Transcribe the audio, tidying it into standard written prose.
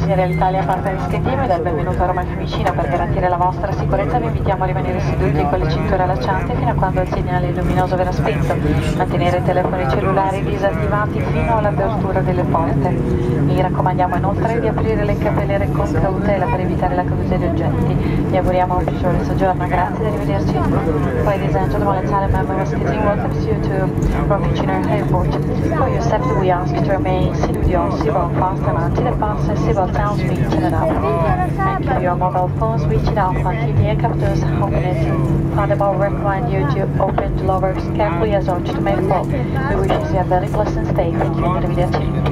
Passeggeri Alitalia Partners Team, dal benvenuto a Roma Fiumicino. Per garantire la vostra sicurezza vi invitiamo a rimanere seduti con le cinture allacciate fino a quando il segnale luminoso verrà spento. Mantenere i telefoni cellulari disattivati fino all'apertura delle porte. Vi raccomandiamo inoltre di aprire le capelleere con cautela per evitare la caduta di oggetti. Vi auguriamo un piacevole soggiorno, grazie e arrivederci. Ladies and gentlemen, Italian member of Skiting welcomes you to Rome Fiumicino Airport. For your safety we ask you to remain seated with your seatbelt fastened until the bus and seatbelt sounds reaching it up. And keep your mobile phones reaching up until the aircraft doors open it. Furthermore, we recommend you to open the louvers carefully as urged to make fall. We wish you a very pleasant stay. Thank you and arrivederci.